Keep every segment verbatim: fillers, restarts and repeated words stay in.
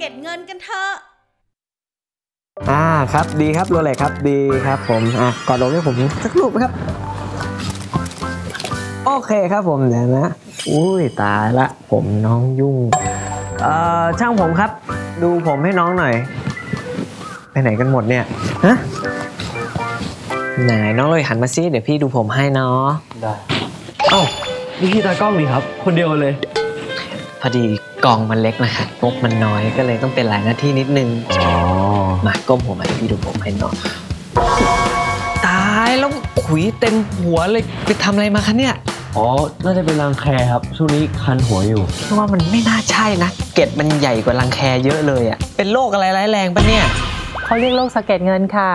ก็ดเงินกันเถอะอ่าครับดีครับโรเล็กครับดีครับผมอ่ะกอดอกให้ผมสักรูปครับโอเคครับผมเดี๋ยวนะอุ้ยตายละผมน้องยุ่งเอ่อช่างผมครับดูผมให้น้องหน่อยไปไหนกันหมดเนี่ยฮะไหนน้องเลยหันมาซิเดี๋ยวพี่ดูผมให้เนาะได้เอ้านี่พี่ตากล้องนี่ครับคนเดียวเลยพอดีกองมันเล็กนะคะงบมันน้อยก็เลยต้องเป็นหลายหน้าที่นิดนึงอ๋อมาก้มหัวมาพี่ดูผมให้น้องตายแล้วขุยเต็มหัวเลยไปทำอะไรมาคะเนี่ยอ๋อน่าจะเป็นรังแคครับช่วงนี้คันหัวอยู่เพราะว่ามันไม่น่าใช่นะเกล็ดมันใหญ่กว่ารังแคเยอะเลยอ่ะเป็นโรคอะไรร้ายแรงปะเนี่ยเขาเรียกโรคสะเก็ดเงินค่ะ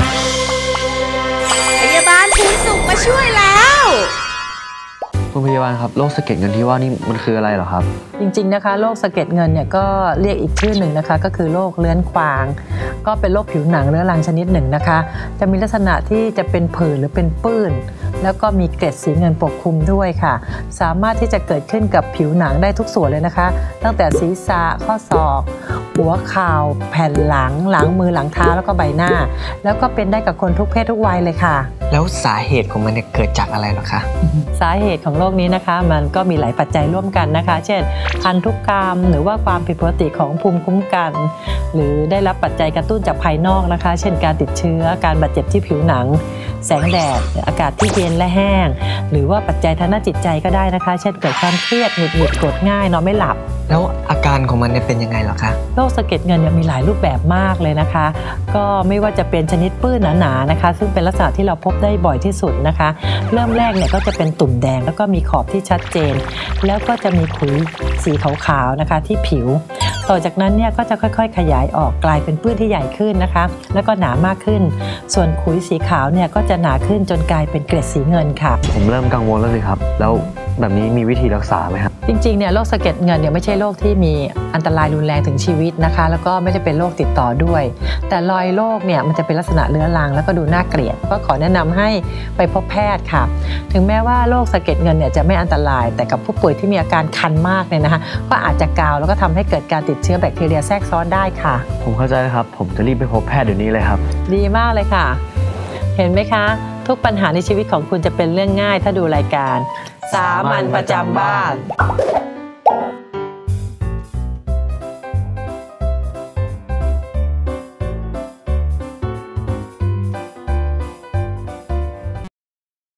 พยาบาลภูนสุขมาช่วยแล้วคุณพยาบาลครับโรคสะเก็ดเงินที่ว่านี่มันคืออะไรเหรอครับจริงๆนะคะโรคสะเก็ดเงินเนี่ยก็เรียกอีกชื่อหนึ่งนะคะก็คือโรคเลื้อนควางก็เป็นโรคผิวหนังเรื้อรังชนิดหนึ่งนะคะจะมีลักษณะที่จะเป็นผื่นหรือเป็นปื้นแล้วก็มีเกล็ดสีเงินปกคลุมด้วยค่ะสามารถที่จะเกิดขึ้นกับผิวหนังได้ทุกส่วนเลยนะคะตั้งแต่ศีรษะข้อศอกหัวเข่าแผ่นหลังหลังมือหลังเท้าแล้วก็ใบหน้าแล้วก็เป็นได้กับคนทุกเพศทุกวัยเลยค่ะแล้วสาเหตุของมันเนี่ยเกิดจากอะไรหรอคะสาเหตุของโรคนี้นะคะมันก็มีหลายปัจจัยร่วมกันนะคะเช่นพันธุกรรมหรือว่าความผิดปกติของภูมิคุ้มกันหรือได้รับปัจจัยกระตุ้นจากภายนอกนะคะเช่นการติดเชื้อการบาดเจ็บที่ผิวหนังแสงแดดอากาศที่เย็นและแห้งหรือว่าปัจจัยทางด้านจิตใจก็ได้นะคะเช่นเกิดความเครียดหงุดหงิดโกรธง่ายนอนไม่หลับแล้วอาการของมันเนี่ยเป็นยังไงหรอคะโรคสะเก็ดเงินเนี่ยมีหลายรูปแบบมากเลยนะคะก็ไม่ว่าจะเป็นชนิดปื้นหนาๆนะคะซึ่งเป็นลักษณะที่เราพบได้บ่อยที่สุดนะคะเริ่มแรกเนี่ยก็จะเป็นตุ่มแดงแล้วก็มีขอบที่ชัดเจนแล้วก็จะมีขุยสีขาวๆนะคะที่ผิวต่อจากนั้นเนี่ยก็จะค่อยๆขยายออกกลายเป็นปื้นที่ใหญ่ขึ้นนะคะแล้วก็หนามากขึ้นส่วนขุยสีขาวเนี่ยก็จะหนาขึ้นจนกลายเป็นเกล็ดสีเงินค่ะผมเริ่มกังวลแล้วเลยครับแล้วแบบนี้มีวิธีรักษาไหมครับจริงๆเนี่ยโรคสะเก็ดเงินเนี่ยไม่ใช่โรคที่มีอันตรายรุนแรงถึงชีวิตนะคะแล้วก็ไม่ได้เป็นโรคติดต่อด้วยแต่รอยโรคเนี่ยมันจะเป็นลักษณะเรื้อรังแล้วก็ดูน่าเกลียดก็ขอแนะนำให้ไปพบแพทย์ค่ะถึงแม้ว่าโรคสะเก็ดเงินเนี่ยจะไม่อันตรายแต่กับผู้ป่วยที่มีอาการคันมากเนี่ยนะคะก็อาจจะกาวแล้วก็ทำให้เกิดการติดเชื้อแบคทีเรียแทรกซ้อนได้ค่ะผมเข้าใจแล้วครับผมจะรีบไปพบแพทย์เดี๋ยวนี้เลยครับดีมากเลยค่ะเห็นไหมคะทุกปัญหาในชีวิตของคุณจะเป็นเรื่องง่ายถ้าดูรายการสามัญประจำบ้าน